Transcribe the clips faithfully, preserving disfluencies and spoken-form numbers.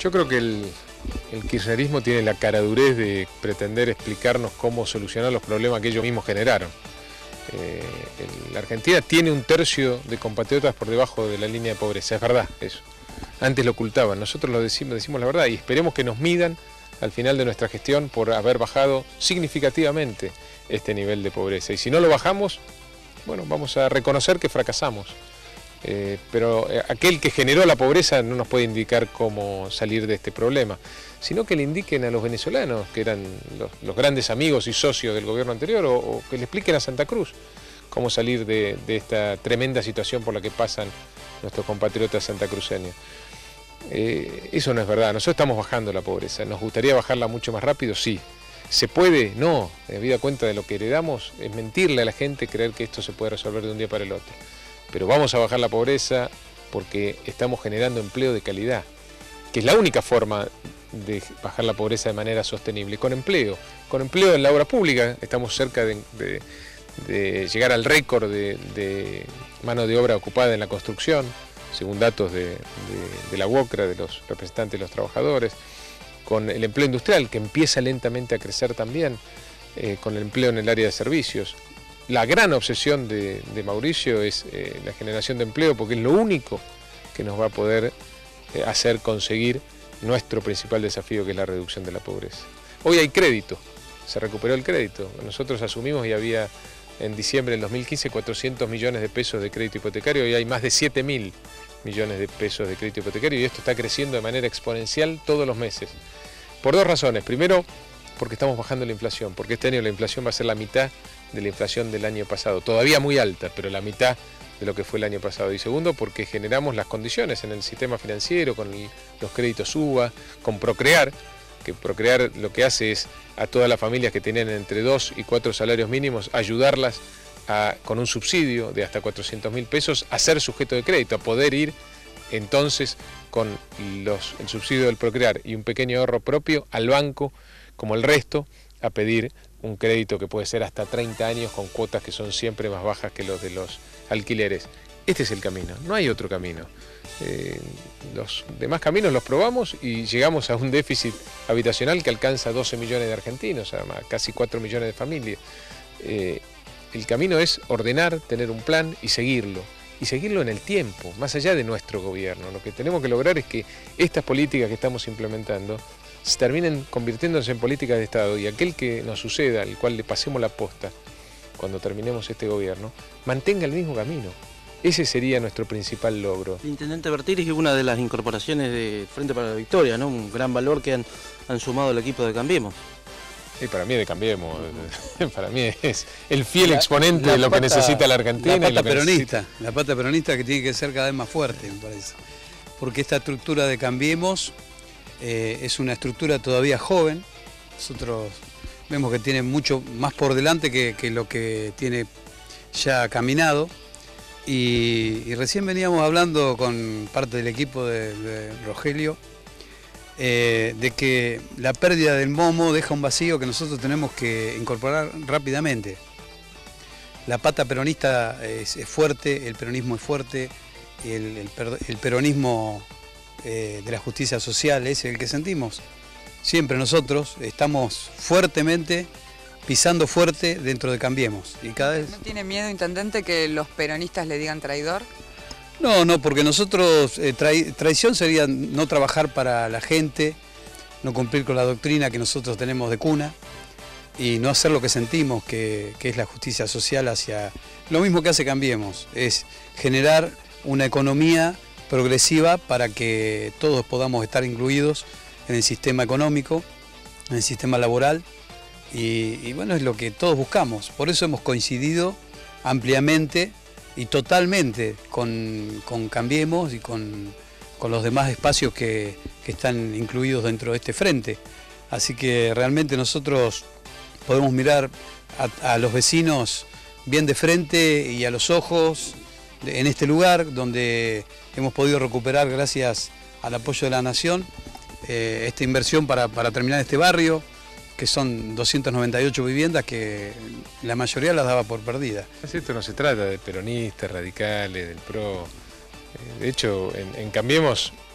Yo creo que el, el kirchnerismo tiene la caradurez de pretender explicarnos cómo solucionar los problemas que ellos mismos generaron. Eh, el, la Argentina tiene un tercio de compatriotas por debajo de la línea de pobreza, es verdad eso. Antes lo ocultaban, nosotros lo decimos, decimos la verdad y esperemos que nos midan al final de nuestra gestión por haber bajado significativamente este nivel de pobreza. Y si no lo bajamos, bueno, vamos a reconocer que fracasamos. Eh, pero aquel que generó la pobreza no nos puede indicar cómo salir de este problema, sino que le indiquen a los venezolanos, que eran los, los grandes amigos y socios del gobierno anterior, o, o que le expliquen a Santa Cruz cómo salir de, de esta tremenda situación por la que pasan nuestros compatriotas santacruceños. Eh, eso no es verdad, nosotros estamos bajando la pobreza, ¿nos gustaría bajarla mucho más rápido? Sí. ¿Se puede? No, habida cuenta de lo que heredamos, es mentirle a la gente creer que esto se puede resolver de un día para el otro. Pero vamos a bajar la pobreza porque estamos generando empleo de calidad, que es la única forma de bajar la pobreza de manera sostenible, con empleo. Con empleo en la obra pública, estamos cerca de, de, de llegar al récord de, de mano de obra ocupada en la construcción, según datos de, de, de la UOCRA, de los representantes de los trabajadores, con el empleo industrial, que empieza lentamente a crecer también, eh, con el empleo en el área de servicios. La gran obsesión de, de Mauricio es eh, la generación de empleo, porque es lo único que nos va a poder eh, hacer conseguir nuestro principal desafío, que es la reducción de la pobreza. Hoy hay crédito, se recuperó el crédito. Nosotros asumimos y había en diciembre del dos mil quince cuatrocientos millones de pesos de crédito hipotecario y hay más de siete mil millones de pesos de crédito hipotecario y esto está creciendo de manera exponencial todos los meses. Por dos razones. Primero, porque estamos bajando la inflación, porque este año la inflación va a ser la mitad de la inflación del año pasado, todavía muy alta, pero la mitad de lo que fue el año pasado. Y segundo, porque generamos las condiciones en el sistema financiero, con el, los créditos U B A, con Procrear, que Procrear lo que hace es a todas las familias que tienen entre dos y cuatro salarios mínimos, ayudarlas a, con un subsidio de hasta cuatrocientos mil pesos, a ser sujeto de crédito, a poder ir entonces con los, el subsidio del Procrear y un pequeño ahorro propio al banco, como el resto, a pedir un crédito que puede ser hasta treinta años con cuotas que son siempre más bajas que los de los alquileres. Este es el camino, no hay otro camino. Eh, los demás caminos los probamos y llegamos a un déficit habitacional que alcanza doce millones de argentinos, a casi cuatro millones de familias. Eh, el camino es ordenar, tener un plan y seguirlo. Y seguirlo en el tiempo, más allá de nuestro gobierno. Lo que tenemos que lograr es que estas políticas que estamos implementando se terminen convirtiéndose en políticas de Estado y aquel que nos suceda, al cual le pasemos la posta cuando terminemos este gobierno, mantenga el mismo camino. Ese sería nuestro principal logro. El intendente Bertiris es una de las incorporaciones de Frente para la Victoria, ¿no? Un gran valor que han, han sumado al equipo de Cambiemos. Sí, para mí de Cambiemos, para mí es el fiel la, exponente de lo pata, que necesita la Argentina. La pata y lo que peronista, necesita. la pata peronista que tiene que ser cada vez más fuerte, me parece. Porque esta estructura de Cambiemos eh, es una estructura todavía joven. Nosotros vemos que tiene mucho más por delante que, que lo que tiene ya caminado. Y, y recién veníamos hablando con parte del equipo de, de Rogelio, Eh, de que la pérdida del momo deja un vacío que nosotros tenemos que incorporar rápidamente. La pata peronista es, es fuerte, el peronismo es fuerte, el, el, el peronismo eh, de la justicia social es el que sentimos. Siempre nosotros estamos fuertemente, pisando fuerte dentro de Cambiemos. Y cada vez... ¿No tiene miedo, intendente, que los peronistas le digan traidor? No, no, porque nosotros, eh, trai, traición sería no trabajar para la gente, no cumplir con la doctrina que nosotros tenemos de cuna y no hacer lo que sentimos, que, que es la justicia social hacia... Lo mismo que hace Cambiemos, es generar una economía progresiva para que todos podamos estar incluidos en el sistema económico, en el sistema laboral y, y bueno, es lo que todos buscamos. Por eso hemos coincidido ampliamente y totalmente con, con Cambiemos y con, con los demás espacios que, que están incluidos dentro de este frente. Así que realmente nosotros podemos mirar a, a los vecinos bien de frente y a los ojos de, en este lugar donde hemos podido recuperar, gracias al apoyo de la Nación, eh, esta inversión para, para terminar este barrio, que son doscientas noventa y ocho viviendas que la mayoría las daba por perdidas. Esto no se trata de peronistas, radicales, del P R O. De hecho, en, en Cambiemos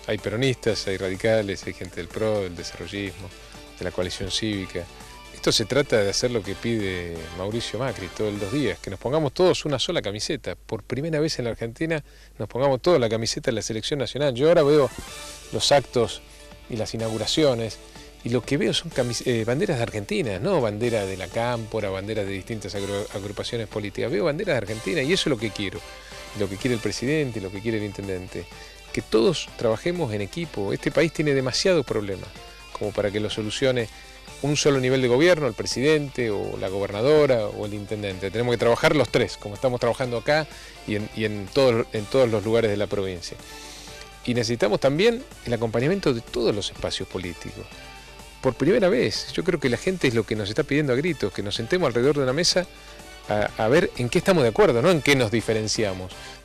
hay peronistas, hay radicales, hay gente del P R O, del desarrollismo, de la coalición cívica. Esto se trata de hacer lo que pide Mauricio Macri todos los días, que nos pongamos todos una sola camiseta. Por primera vez en la Argentina nos pongamos todos la camiseta de la selección nacional. Yo ahora veo los actos y las inauguraciones y lo que veo son eh, banderas de Argentina, no banderas de la Cámpora, banderas de distintas agrupaciones políticas. Veo banderas de Argentina y eso es lo que quiero, lo que quiere el presidente, lo que quiere el intendente. Que todos trabajemos en equipo. Este país tiene demasiados problemas como para que lo solucione un solo nivel de gobierno, el presidente o la gobernadora o el intendente. Tenemos que trabajar los tres, como estamos trabajando acá y en, y en, todo, en todos los lugares de la provincia. Y necesitamos también el acompañamiento de todos los espacios políticos. Por primera vez, yo creo que la gente es lo que nos está pidiendo a gritos, que nos sentemos alrededor de una mesa a, a ver en qué estamos de acuerdo, no en qué nos diferenciamos.